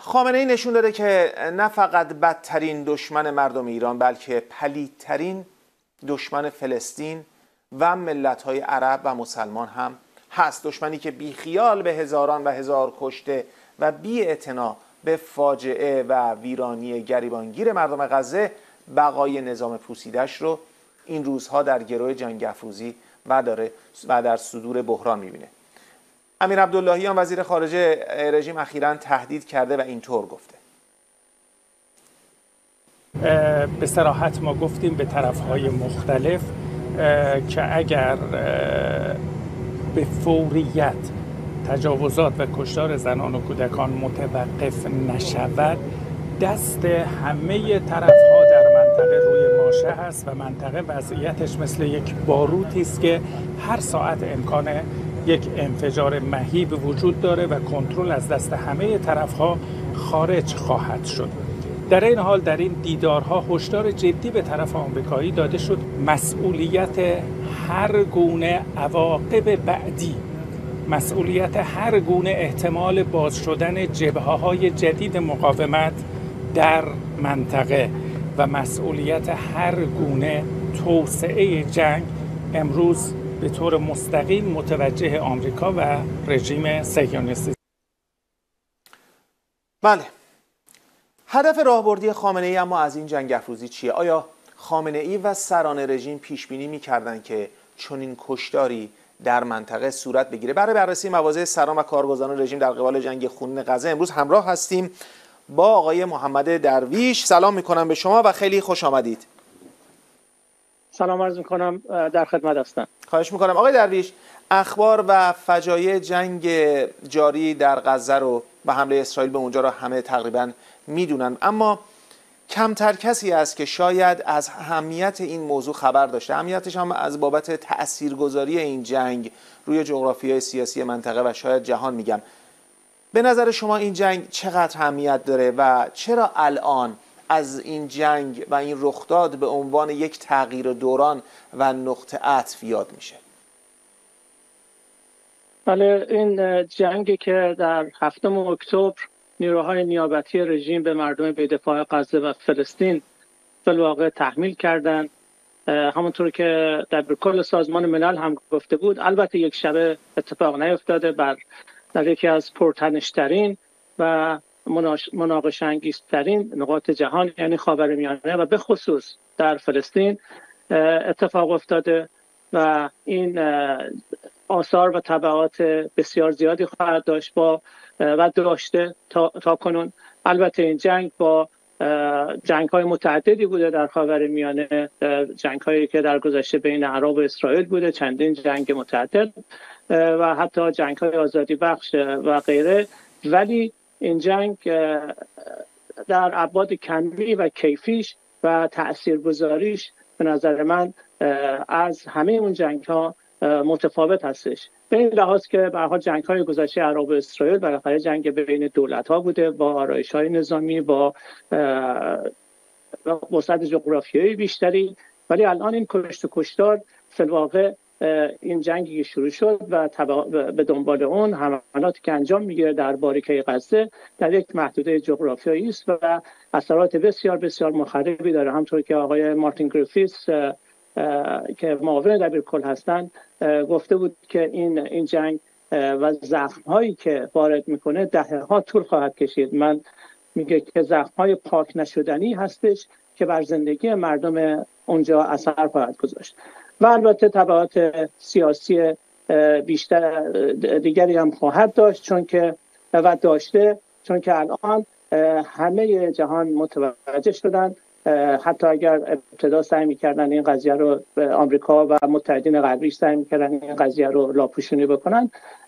خامنه‌ای نشون داده که نه فقط بدترین دشمن مردم ایران بلکه پلیدترین دشمن فلسطین و ملت‌های عرب و مسلمان هم هست. دشمنی که بیخیال به هزاران و هزار کشته و بی‌اعتنا به فاجعه و ویرانی گریبانگیر مردم غزه بقای نظام پوسیده‌اش رو این روزها در گرو جنگ افروزی و در صدور بحران می‌بینه. امیر عبداللهیان وزیر خارجه رژیم اخیراً تهدید کرده و اینطور گفته: به صراحت ما گفتیم به طرف‌های مختلف که اگر به فوریت تجاوزات و کشتار زنان و کودکان متوقف نشود، دست همه طرف‌ها در منطقه روی ماشه هست و منطقه وضعیتش مثل یک باروتی است که هر ساعت امکان یک انفجار مهیب وجود داره و کنترل از دست همه طرف‌ها خارج خواهد شد. در این حال در این دیدارها هشدار جدی به طرف آمریکایی داده شد مسئولیت هر گونه عواقب بعدی، مسئولیت هر گونه احتمال باز شدن جبهه‌های جدید مقاومت در منطقه و مسئولیت هر گونه توسعه جنگ امروز به طور مستقیم متوجه آمریکا و رژیم صهیونیستی. بله، هدف راهبردی خامنه‌ای اما از این جنگ افروزی چیه؟ آیا خامنه‌ای و سران رژیم پیش بینی می‌کردند که چنین کشتاری در منطقه صورت بگیره؟ برای بررسی مواضع سران و کارگزاران رژیم در قبال جنگ خونین غزه امروز همراه هستیم با آقای محمد درویش. سلام می‌کنم به شما و خیلی خوش آمدید. سلام عرض می‌کنم، در خدمت هستم. خواهش می‌کنم. آقای درویش، اخبار و فجایع جنگ جاری در غزه رو و حمله اسرائیل به اونجا رو همه تقریباً میدونن، اما کمتر کسی هست که شاید از اهمیت این موضوع خبر داشته. اهمیتش هم از بابت تاثیرگذاری این جنگ روی جغرافیای سیاسی منطقه و شاید جهان میگم. به نظر شما این جنگ چقدر اهمیت داره و چرا الان از این جنگ و این رخداد به عنوان یک تغییر دوران و نقطه عطف یاد میشه؟ بله، این جنگی که در 7 اکتبر نیروهای نیابتی رژیم به مردم به دفاع غزه و فلسطین بالواقع تحمیل کردند، همونطور که در کل سازمان ملل هم گفته بود، البته یک شبه اتفاق نیفتاده، در یکی از پرتنش‌ترین و مناقشه انگیزترین نقاط جهان یعنی خاورمیانه و به خصوص در فلسطین اتفاق افتاده و این آثار و تبعات بسیار زیادی خواهد داشت و داشته تا کنون. البته این جنگ با جنگ‌های متعددی بوده در خاورمیانه، جنگ‌هایی که در گذشته بین عرب و اسرائیل بوده، چندین جنگ متعدد و حتی جنگ‌های آزادی بخش و غیره، ولی این جنگ در ابعاد کمی و کیفیش و تاثیرگذاریش به نظر من از همه اون جنگ‌ها متفاوت هستش. به این لحاظ که به هر حال جنگ‌های گذشته عرب و اسرائیل بالاخره جنگ بین دولت‌ها بوده با آرایش‌های نظامی، با وسعت جغرافیایی بیشتری، ولی الان این کشت و کشتار فی الواقع این جنگی که شروع شد و به دنبال اون حملاتی که انجام میگیره در باریکه غزه در یک محدوده جغرافیایی است و اثرات بسیار بسیار مخربی داره. همونطور که آقای مارتین گریفیث که معاون دبیرکل هستند گفته بود که این جنگ و زخم‌هایی که وارد میکنه دهه‌ها طول خواهد کشید. من میگه که زخم‌های پاک نشدنی هستش که بر زندگی مردم اونجا اثر خواهد گذاشت و البته تبعات سیاسی بیشتر دیگری هم خواهد داشت، چون که الان همه جهان متوجه شدن، حتی اگر ابتدا سعی می‌کردن این قضیه رو آمریکا و متحدین غربیش سعی می‌کردن این قضیه رو لاپوشونی بکنن،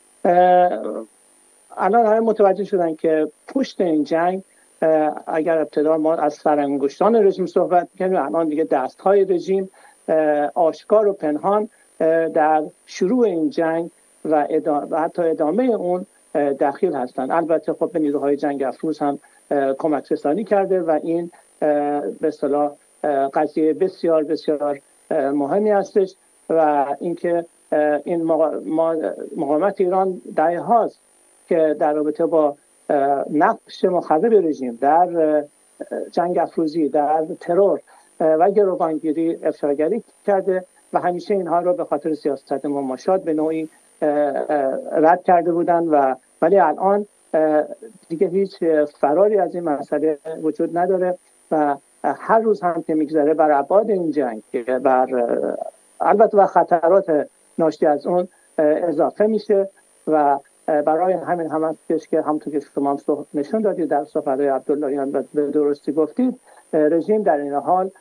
الان همه متوجه شدن که پشت این جنگ، اگر ابتدا ما از سرانگشتان رژیم صحبت کنیم، الان دیگه دست‌های رژیم آشکار و پنهان در شروع این جنگ و حتی ادامه اون دخیل هستند. البته خب به نیروهای جنگ افروز هم کمک رسانی کرده و این به اصطلاح قضیه بسیار بسیار مهمی هستش و اینکه این مقاومت ایران دهه هاست که در رابطه با نقش مخرب رژیم در جنگ افروزی، در ترور و گروگانگیری افشاگری کرده و همیشه اینها رو به خاطر سیاست مماشات به نوعی رد کرده بودن ولی الان دیگه هیچ فراری از این مسئله وجود نداره و هر روز هم که میگذره بر ابعاد این جنگ البته و خطرات ناشی از اون اضافه میشه و برای همین هم هستش که همونطور که شما نشون دادید در صحبت‌های عبداللهیان به درستی گفتید، رژیم در این حال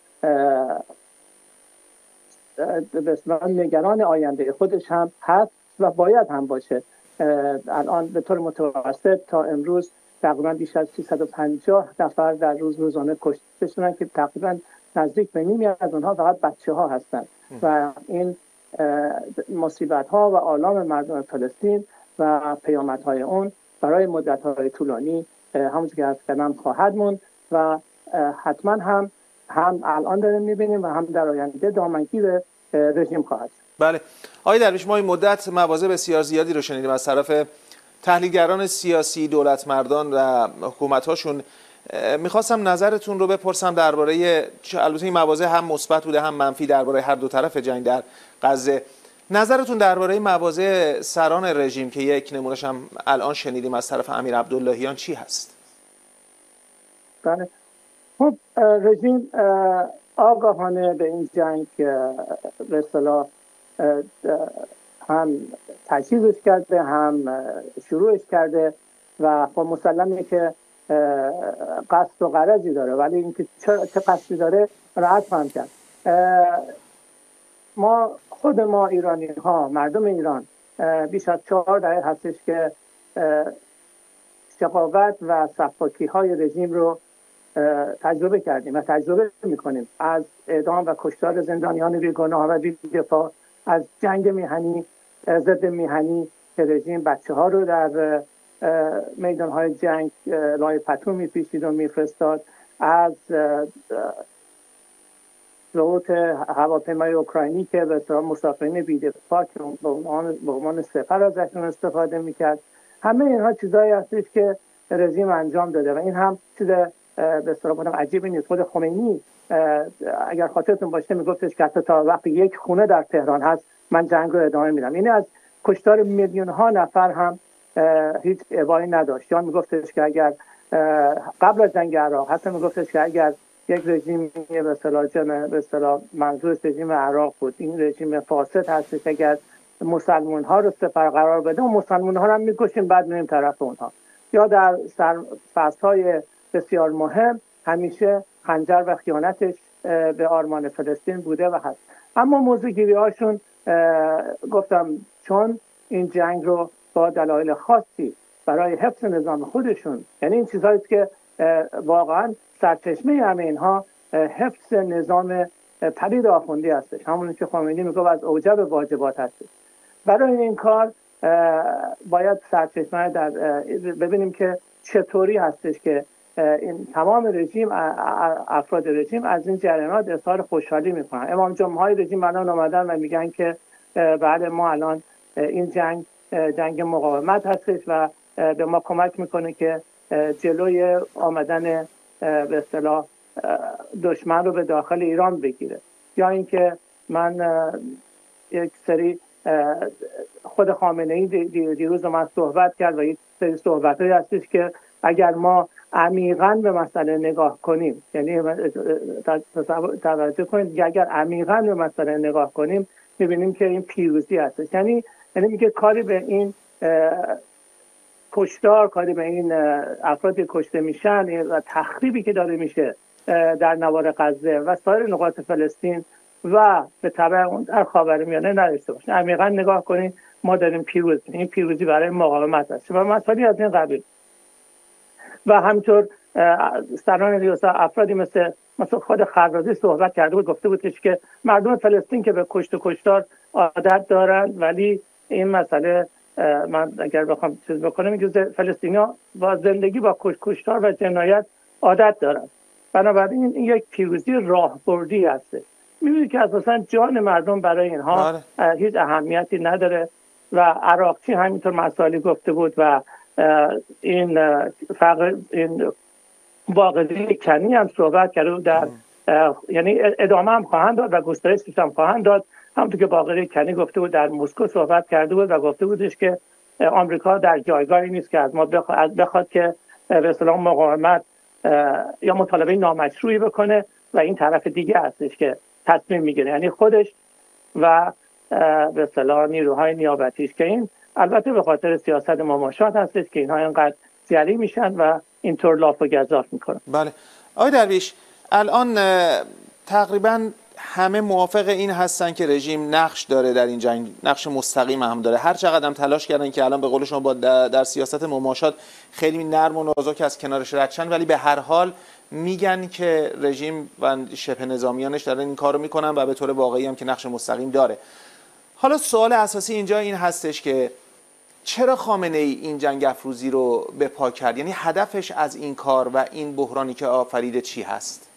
بسیار نگران آینده خودش هم هست و باید هم باشه. الان به طور متوسط تا امروز تقریبا بیش از 350 نفر در روزانه کشته شدن که تقریبا نزدیک به نیمی از اونها فقط بچه‌ها هستند و این مصیبت‌ها و آلام مردم فلسطین و پیامدهای اون برای مدت‌های طولانی همونجور که عرض کردم خواهد موند و حتما هم الان داریم می‌بینیم و هم در آینده دامنگیر رژیم خواهد شد. بله آقای درویش، ما این مدت مواضع بسیار زیادی رو شنیدیم از طرف تحلیلگران سیاسی، دولتمردان و حکومت‌هاشون. میخواستم نظرتون رو بپرسم درباره، البته این مواضع هم مثبت بوده هم منفی درباره هر دو طرف جنگ در غزه، نظرتون درباره مواضع سران رژیم که یک نمونه‌اش هم الان شنیدیم از طرف امیر عبداللهیان چی هست؟ بله خب رژیم آگاهانه به این جنگ به اصطلاح هم تجهیزش کرده هم شروعش کرده و خب مسلمه که قصد و غرضی داره، ولی اینکه چه قصدی داره راحت فهم کرد. خود ما ایرانی ها، مردم ایران بیش از 4 دهه هستش که شقاوت و سفاکی های رژیم رو تجربه کردیم و تجربه میکنیم، از اعدام و کشتار زندانیان بیگناه و بی‌دفاع، از جنگ میهنی ضد میهنی که رژیم بچه ها رو در میدان های جنگ لای پتو میپیچید و میفرستاد، از ضبط هواپیمای اوکراینی که به اصطلاح مسافرین بی‌دفاع که به عنوان سپر ازشون استفاده میکرد. همه اینها چیزایی هستش که رژیم انجام داده و این هم چیز به اصطلاح عجیبی نیست. خود خمینی اگر خاطرتون باشه میگفتش که حتی تا وقتی یک خونه در تهران هست من جنگ رو ادامه میدم. این از کشتار میلیون ها نفر هم هیچ ابایی نداشت. یا میگفتش که اگر قبل از جنگ عراق حتی میگفتش که اگر یک رژیم به اصطلاح منظور رژیم عراق بود، این رژیم فاسد هستش، اگر مسلمان ها رو سپر قرار بده و مسلمان ها رو هم میکشیم بعد میریم طرف اونها. یا در فصل‌های بسیار مهم همیشه خنجر و خیانتش به آرمان فلسطین بوده و هست. اما موضوعگیری هاشون گفتم چون این جنگ رو با دلایل خاصی برای حفظ نظام خودشون، یعنی این چیزهایی که واقعا سرچشمه همه اینها حفظ نظام پلید آخوندی هستش، همون که خمینی میگه از اوجب واجبات هستش. برای این کار باید سرچشمه ببینیم که چطوری هستش که این تمام رژیم، افراد رژیم از این جریانات اظهار خوشحالی میکنن. امام جمعه رژیم الان اومدن و میگن که بعد ما الان این جنگ مقاومت هستش و به ما کمک میکنه که جلوی آمدن به اصطلاح دشمن رو به داخل ایران بگیره. یا اینکه من یک سری خود خامنه‌ای دیروز من صحبت کرد و یک سری صحبتایی هستش که اگر ما عمیقاً به مسئله نگاه کنیم، یعنی توجه کنید که اگر عمیقاً به مسئله نگاه کنیم می‌بینیم که این پیروزی هستش. یعنی میگه کاری به این کشتار، کاری به این افرادی کشته میشن و تخریبی که داره میشه در نوار غزه و سایر نقاط فلسطین و به تبع اون در خاورمیانه نداشته باشه. عمیقاً نگاه کنید ما داریم پیروز، این پیروزی برای مقاومت است و مسئله از این قبیل. و همینطور سران ریاست افرادی مثل خود خرازی صحبت کرده بود، گفته بودش که مردم فلسطین که به کشت و کشتار عادت دارن، ولی این مسئله من اگر بخوام چیز بکنم میگه فلسطینی‌ها با زندگی با کشتار و جنایت عادت دارن. بنابراین این یک پیروزی راهبردی هست. می‌بینید که اساساً جان مردم برای اینها هیچ اهمیتی نداره و عراقچی همینطور مسائلی گفته بود و این باقری کنی هم صحبت کرده بود در یعنی ادامه هم خواهند داد و گسترش هم خواهند داد. همونطور که باقری کنی گفته بود در مسکو صحبت کرده بود و گفته بودش که آمریکا در جایگاهی نیست که از ما بخواد که به اصطلاح مقاومت یا مطالبه نامشروعی بکنه و این طرف دیگه هستش که تصمیم میگیره، یعنی خودش و به اصطلاح نیروهای نیابتیش، که این البته به خاطر سیاست مماشات هستش که اینها اینقدر سریع میشن و اینطور لاف و گزاف میکنن. بله آقای درویش، الان تقریبا همه موافق این هستن که رژیم نقش داره در این جنگ، نقش مستقیم هم داره. هر چقدر هم تلاش کردن که الان به قول شما در سیاست مماشات خیلی نرم و نازک از کنارش رد شن، ولی به هر حال میگن که رژیم و شبه نظامیانش دارن این کارو میکنن و به طور واقعی هم که نقش مستقیم داره. حالا سوال اساسی اینجا این هستش که چرا خامنه ای این جنگ افروزی رو به پا کرد؟ یعنی هدفش از این کار و این بحرانی که آفریده چی هست؟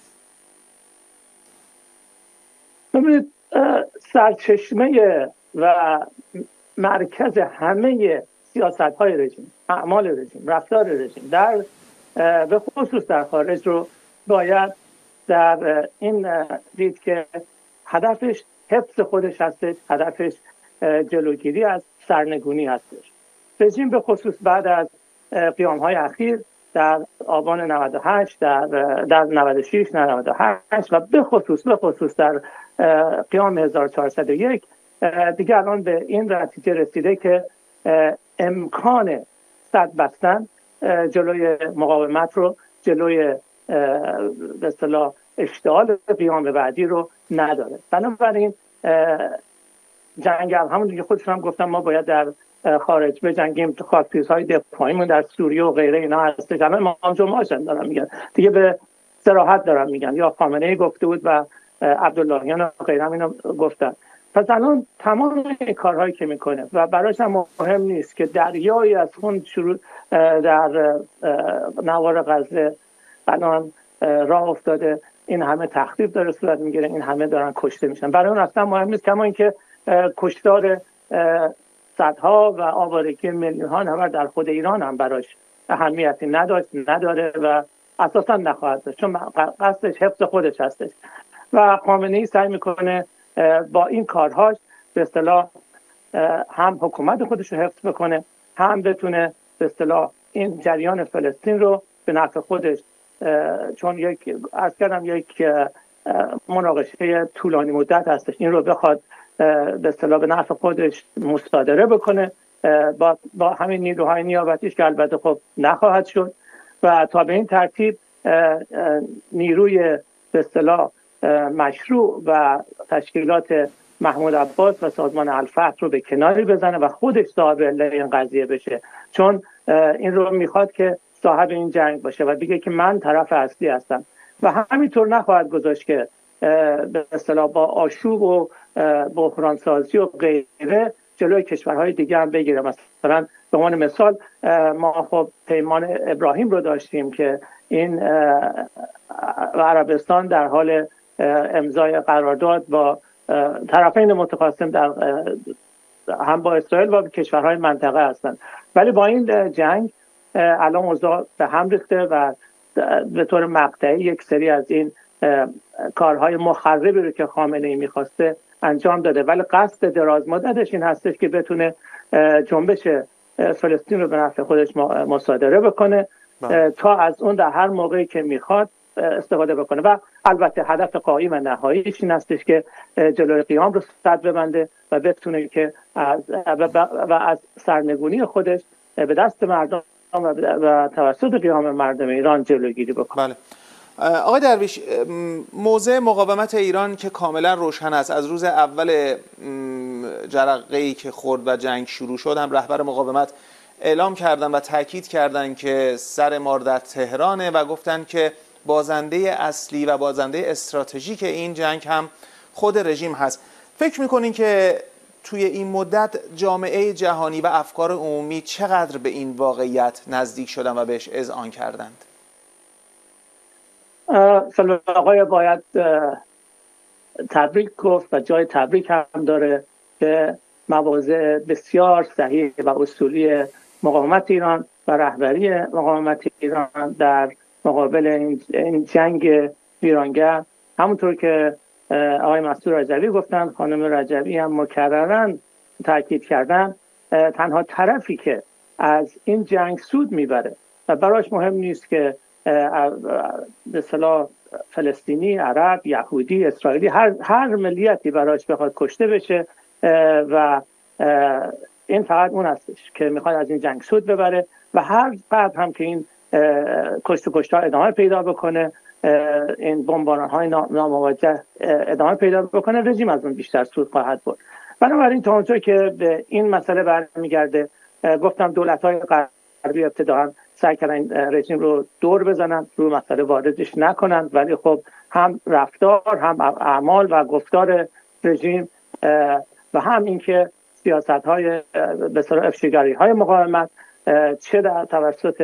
ببینید، سرچشمه و مرکز همه سیاست‌های رژیم، اعمال رژیم، رفتار رژیم در به خصوص در خارج رو باید در این دید که هدفش حفظ خودش هستش، هدفش جلوگیری از سرنگونی هستش. رژیم به خصوص بعد از قیام‌های اخیر در آبان 98 در 96 98 و به خصوص در قیام 1401 دیگه الان به این نتیجه رسیده که امکان سد بستن جلوی مقاومت رو، جلوی به اصطلاح اشتعال قیام بعدی رو نداره. بنابراین جنگل همون دیگه خودشون هم گفتم ما باید در خارج بجنگیم، خاکریزهای دفاعیمون در سوریه و غیره اینا هستش. همه امام جمعه هاشن دارن میگن دیگه، به صراحت دارن میگن، یا خامنه ای گفته بود و عبداللهیان و غیره هم اینو گفتن. پس الان تمام این کارهایی که میکنه و براش هم مهم نیست که دریایی از خون شروع در نوار غزه الان راه افتاده، این همه تخریب داره صورت میگیره، این همه دارن کشته میشن. برای اون اصلا مهم نیست، کما اینکه کشتار صدها و آوارگی میلیون‌ها نفر در خود ایران هم براش اهمیتی نداره و اساسا نخواهد داشت، چون قصدش حفظ خودش هستش. و خامنه‌ای سعی میکنه با این کارهاش به اصطلاح هم حکومت خودش رو حفظ بکنه، هم بتونه به اصطلاح این جریان فلسطین رو به نفع خودش، چون یک مناقشه طولانی مدت هستش، این رو بخواد به اصطلاح به نفع خودش مصادره بکنه با همین نیروهای نیابتیش که البته خب نخواهد شد، و تا به این ترتیب نیروی به اصطلاح مشروع و تشکیلات محمود عباس و سازمان الفتح رو به کناری بزنه و خودش صاحب این قضیه بشه، چون این رو میخواد که صاحب این جنگ باشه و بگه که من طرف اصلی هستم و همینطور نخواهد گذاشت که به اصطلاح با آشوب و بحران سازی و غیره جلوی کشورهای دیگه هم بگیره. مثلا به عنوان مثال ما خب پیمان ابراهیم رو داشتیم که این عربستان در حال امضای قرارداد با طرفین متخاصم در هم با اسرائیل و کشورهای منطقه هستند، ولی با این جنگ الان اوضاع به هم ریخته و به طور مقطعی یک سری از این کارهای مخربی رو که خامنه ای میخواسته انجام داده، ولی قصد دراز مدتش این هستش که بتونه جنبش فلسطین رو به نفع خودش مصادره بکنه تا از اون در هر موقعی که میخواد استفاده بکنه. و البته هدف قایی و نهاییش این هستش که جلوی قیام رو سد ببنده و بتونه که از سرنگونی خودش به دست مردم و توسط قیام مردم ایران جلوگیری بکنه. بله. آقای درویش، موضع مقاومت ایران که کاملا روشن است، از روز اول جرقه‌ای که خورد و جنگ شروع شد هم رهبر مقاومت اعلام کردن و تاکید کردن که سر مار در تهرانه و گفتن که بازنده اصلی و بازنده استراتژیک این جنگ هم خود رژیم هست. فکر میکنین که توی این مدت جامعه جهانی و افکار عمومی چقدر به این واقعیت نزدیک شدن و بهش اذعان کردند؟ آقای باید تبریک گفت و جای تبریک هم داره به مواضع بسیار صحیح و اصولی مقاومت ایران و رهبری مقاومت ایران در مقابل این جنگ ویرانگر، همونطور که آقای مسعود رجوی گفتن، خانم رجوی هم مکررن تاکید کردن، تنها طرفی که از این جنگ سود میبره و براش مهم نیست که به اصطلاح فلسطینی، عرب، یهودی، اسرائیلی، هر ملیتی براش بخواد کشته بشه و این فقط اون هستش که میخواد از این جنگ سود ببره و هر قدر هم که این کشتار ادامه پیدا بکنه، این بمباران‌های ناموجه ادامه پیدا بکنه، رژیم از اون بیشتر سود خواهد برد. بنابراین تا اونجا که به این مسئله برمیگرده، گفتم دولت‌های غربی ابتداً سعی کردن رژیم رو دور بزنن، رو مسئله واردش نکنن، ولی خب هم رفتار، هم اعمال و گفتار رژیم و هم اینکه سیاست‌های به اصطلاح افشاگری‌های مقاومت، چه در توسط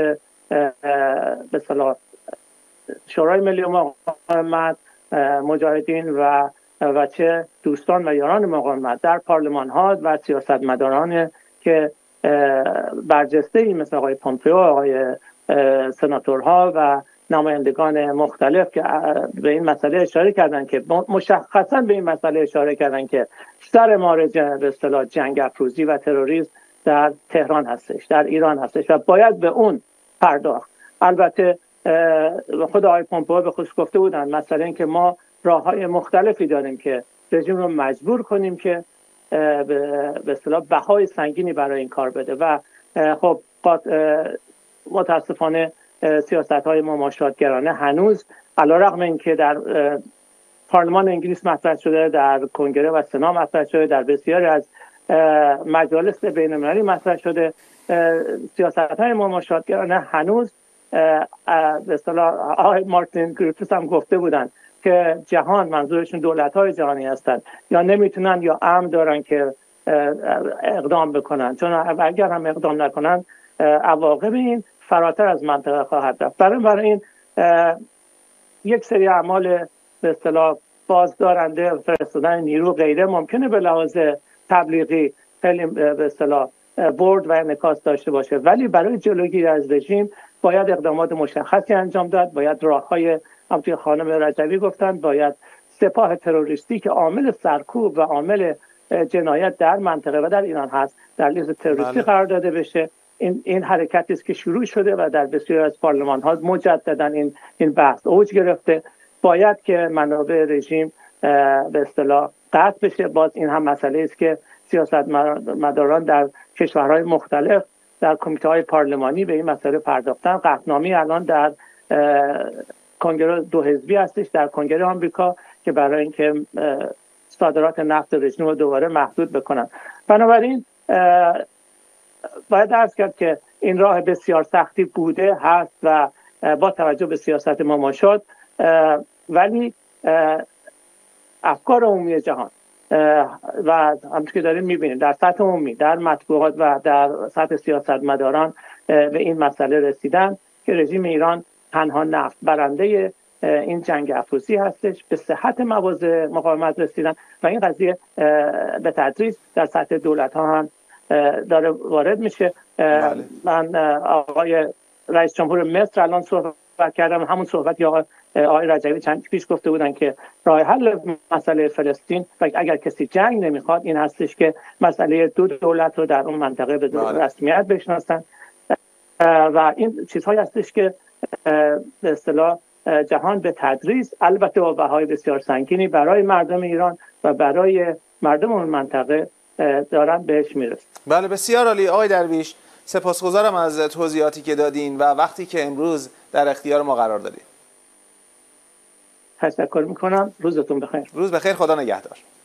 به اصطلاح شورای ملی مقاومت، مجاهدین و چه دوستان و یاران مقاومت در پارلمان‌ها و سیاستمداران که برجسته‌ای مثل آقای پومپئو، آقای سناتورها و نمایندگان مختلف که به این مسئله اشاره کردن، که مشخصا به این مسئله اشاره کردن که سر مارج به اصطلاح جنگ افروزی و تروریسم در تهران هستش، در ایران هستش و باید به اون پرداخت. البته خود آقای پومپئو به خودش گفته بودن مثلا اینکه ما راه‌های مختلفی داریم که رژیم رو مجبور کنیم که به اصطلاح بهای سنگینی برای این کار بده و خب متاسفانه سیاست‌های مماشاتگرانه هنوز علیرغم اینکه در پارلمان انگلیس مطرح شده، در کنگره و سنا مطرح شده، در بسیاری از مجالس بین‌المللی مطرح شده، سیاست‌های مماشاتگرانه هنوز به اصطلاح آقای مارتین گریفیث هم گفته بودن که جهان، منظورشون دولت‌های جهانی هستند، یا نمیتونن یا امر دارن که اقدام بکنن، چون اگر هم اقدام نکنن عواقب این فراتر از منطقه خواهد رفت. برای این یک سری اعمال به اصطلاح بازدارنده، فرستادن نیرو غیره ممکنه به لحاظ تبلیغی خیلی به اصطلاح برد و انعکاس داشته باشه، ولی برای جلوگیری از رژیم باید اقدامات مشخصی انجام داد. باید راههای، همونطور خانم رجوی گفتن، باید سپاه تروریستی که عامل سرکوب و عامل جنایت در منطقه و در ایران هست در لیست تروریستی قرار داده بشه. این حرکتی است که شروع شده و در بسیاری از پارلمان ها مجددا این بحث اوج گرفته. باید که منابع رژیم به اصطلاح قطع بشه. باز این هم مسئله است که سیاستمداران در کشورهای مختلف در کمیته‌های پارلمانی به این مسئله پرداختن. قطعنامه الان در کنگره دو حزبی هستش در کنگره آمریکا که برای اینکه صادرات نفت رژیم رو دوباره محدود بکنن. بنابراین باید عرض کرد که این راه بسیار سختی بوده، هست و با توجه به سیاست مماشات، ولی افکار عمومی جهان و همونطور که داریم میبینیم در سطح عمومی، در مطبوعات و در سطح سیاستمداران به این مسئله رسیدن که رژیم ایران تنها نفت برنده این جنگ افروزی هستش. به صحت مواضع مقاومت رسیدن و این قضیه به تدریج در سطح دولت ها هم داره وارد میشه. من آقای رئیس جمهور مصر الان صحبت کردم، همون صحبت یا آقای رجوی چند پیش گفته بودن که راه حل مسئله فلسطین و اگر کسی جنگ نمیخواد این هستش که مسئله دو دولت رو در اون منطقه به رسمیت بشناسن و این چیزهایی هستش که به اصطلاح جهان به تدریج، البته با بهای بسیار سنگینی، برای مردم ایران و برای مردم اون منطقه دارن بهش میرسن. بله، بسیار عالی آقای درویش، سپاسگزارم از توضیحاتی که دادین و وقتی که امروز در اختیار ما قرار دادین. تشکر میکنم. روزتون بخیر. روز بخیر، خدا نگهدار.